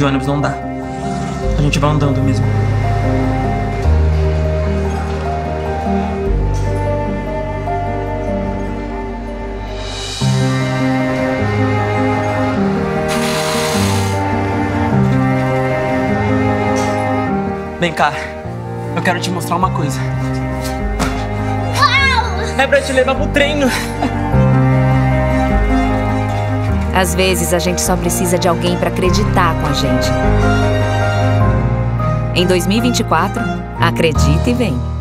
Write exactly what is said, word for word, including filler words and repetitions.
De ônibus não dá. A gente vai andando mesmo. Vem cá, eu quero te mostrar uma coisa. Uau! É pra te levar pro treino. Às vezes a gente só precisa de alguém pra acreditar com a gente. Em dois mil e vinte e quatro, acredita e vem.